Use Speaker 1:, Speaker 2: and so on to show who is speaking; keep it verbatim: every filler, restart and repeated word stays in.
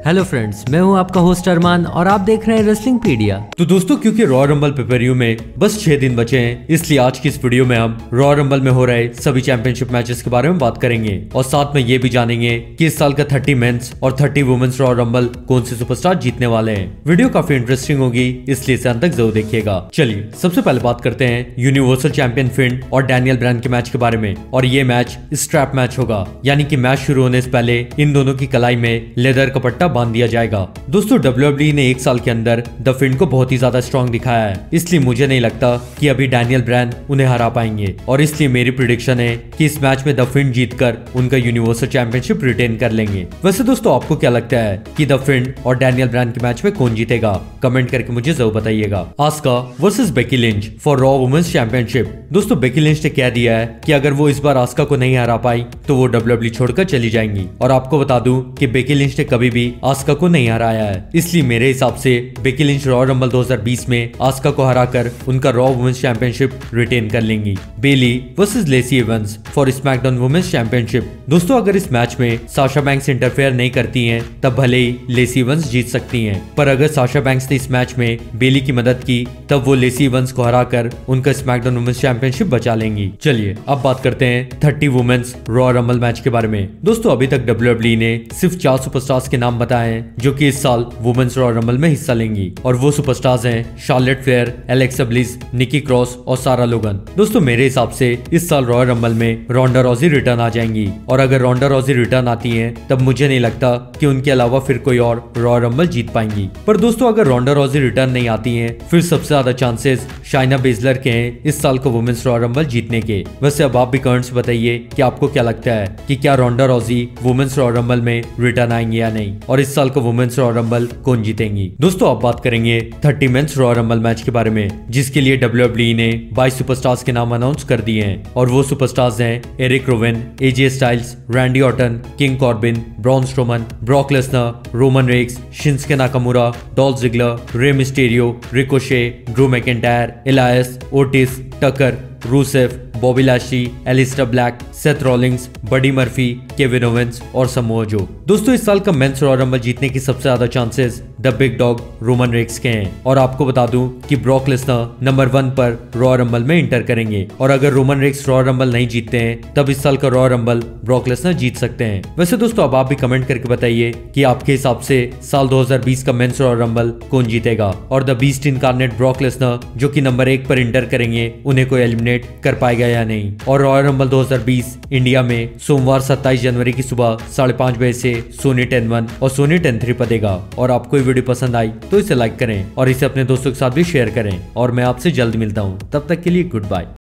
Speaker 1: Hello friends, मैं हूं आपका होस्ट अरमान और आप देख रहे हैं रेसलिंग पीडिया।
Speaker 2: तो दोस्तों, क्योंकि रॉ रंबल पेपर में बस छह दिन बचे हैं, इसलिए आज की इस वीडियो में हम रॉ रंबल में हो रहे सभी चैंपियनशिप मैचेस के बारे में बात करेंगे और साथ में ये भी जानेंगे कि इस साल का थर्टी मेंस और थर्टी वुमेन्स रॉ रंबल कौन से सुपरस्टार जीतने वाले हैं। वीडियो काफी इंटरेस्टिंग होगी, इसलिए इसे अंत तक जरूर देखिएगा। चलिए सबसे पहले बात करते हैं यूनिवर्सल चैंपियन फिन और डैनियल ब्रायन के मैच के बारे में। और ये मैच स्ट्रैप मैच होगा, यानी कि मैच शुरू होने से पहले इन दोनों की कलाई में लेदर का पट्टा बांध दिया जाएगा। दोस्तों, डब्ल्यू डब्ल्यू ई ने एक साल के अंदर द फिन को बहुत ही ज्यादा स्ट्रॉन्ग दिखाया है, इसलिए मुझे नहीं लगता कि अभी डैनियल ब्रायन उन्हें हरा पाएंगे और इसलिए मेरी प्रिडिक्शन है कि इस मैच में द फिन जीतकर उनका यूनिवर्सल चैंपियनशिप रिटेन कर लेंगे। वैसे दोस्तों, आपको क्या लगता है कि द फिन और डैनियल ब्रायन के मैच में कौन जीतेगा? कमेंट करके मुझे जरूर बताइएगा। Asuka versus Becky Lynch for Raw women's championship. दोस्तों, बेकी लिंच ने कह दिया है कि अगर वो इस बार आस्का को नहीं हरा पाई तो वो डब्ल्यू डब्ल्यू ई छोड़कर चली जाएंगी। और आपको बता दूं कि बेकी लिंच ने कभी भी आस्का को नहीं हराया है, इसलिए मेरे हिसाब से बेकी लिंच रॉ रंबल दो हज़ार बीस में आस्का को हराकर उनका रॉ वुमेन्स चैंपियनशिप रिटेन कर लेंगी। Bayley versus Lacey Evans for SmackDown women's championship. दोस्तों, अगर इस मैच में साशा बैंक्स इंटरफेयर नहीं करती हैं, तब भले ही लेसी इवंस जीत सकती हैं, पर अगर साशा बैंक्स ने इस मैच में बेली की मदद की तब वो लेसी इवंस को हराकर उनका स्मैकडाउन वुमेन्स चैंपियनशिप बचा लेंगी। चलिए अब बात करते हैं thirty women's Raw Rumble match के बारे में। दोस्तों, अभी तक डब्ल्यू डब्ल्यू ई ने सिर्फ चार सुपरस्टार्स के नाम बताए हैं जो कि इस साल वुमेन्स रॉ रंबल में हिस्सा लेंगी, और वो सुपरस्टार्स हैं Charlotte Flair, Alexa Bliss, Nikki Cross और सारा लोगन। दोस्तों, मेरे हिसाब से इस साल रॉ रंबल में रोंडा रॉजी रिटर्न आ जाएंगी, और अगर रोंडा रॉजी रिटर्न आती हैं तब मुझे नहीं लगता कि उनके अलावा फिर कोई और रॉ रंबल जीत पाएंगी। पर दोस्तों, अगर रोंडा रॉजी रिटर्न नहीं आती हैं, फिर सबसे ज्यादा चांसेस शाइना बेजलर के हैं इस साल को वुमेन्स रॉ रंबल जीतने के। वैसे अब आप भी कमेंट्स बताइए कि आपको क्या लगता है कि क्या Ronda Rousey women's Raw Rumble में रिटर्न आएंगे या नहीं, और इस साल को वुमेन्स रॉ रंबल कौन जीतेंगी। दोस्तों, अब बात करेंगे thirty men's Raw Rumble match के बारे में, जिसके लिए डब्ल्यू डब्ल्यू ई ने बाईस सुपरस्टार्स के नाम अनाउंस कर दिए हैं, और वो सुपरस्टार्स हैं Erick Rowan, AJ Styles, Randy Orton, King Corbin, Braun Strowman, Brock Lesnar, Roman Reigns, Shinsuke Nakamura, Dolph Ziggler, Rey Mysterio, Ricochet, Drew McIntyre, Elias, Otis, Tucker, Rusev, Bobby Lashley, Aleister Black, Seth Rollins, Buddy Murphy, Kevin Owens और Samoa Joe. दोस्तों, इस साल का mains Raw rumble जीतने की सबसे ज्यादा chances the big dog Roman Reigns के हैं, और आपको बता दूं कि ब्रॉक लेसनर नंबर वन पर रॉ रंबल में इंटर करेंगे, और अगर रोमन रेक्स रॉ रंबल नहीं जीतते हैं तब इस साल का रॉ रंबल ब्रॉक लेसनर जीत सकते हैं। वैसे दोस्तों, अब आप भी कमेंट करके बताइए कि आपके हिसाब से साल दो हज़ार बीस का मेंस रॉ रंबल कौन जीतेगा, और the beast incarnate Brock Lesnar जो कि नंबर एक पर इंटर करेंगे उन्हें कोई एलिमिनेट कर पाएगा या नहीं। और रॉयल रंबल दो हज़ार बीस इंडिया में सोमवार सत्ताईस जनवरी की सुबह साढ़े पांच बजे से सोनी टेन वन और सोनी टेन थ्री पर देगा। और आपको ये वीडियो पसंद आई तो इसे लाइक करें और इसे अपने दोस्तों के साथ भी शेयर करें, और मैं आपसे जल्द मिलता हूँ। तब तक के लिए गुड बाय।